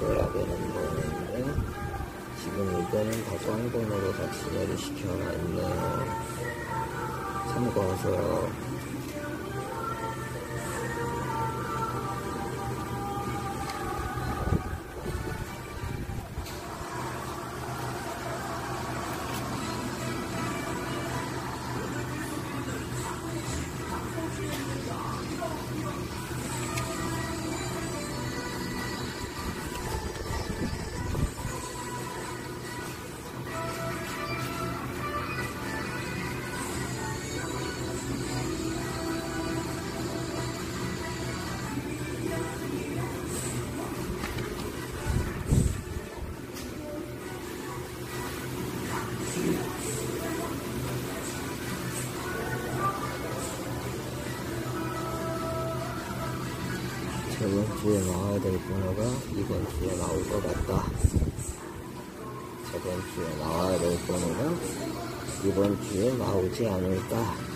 있어야 되는 거였는데 지금 이거는 다 꽝 번호로 다 진열을 시켜놨네요. 참고하세요. 저번 주에 나와야 될 번호가 이번 주에 나올 것 같다. 저번 주에 나와야 될 번호가 이번 주에 나오지 않을까.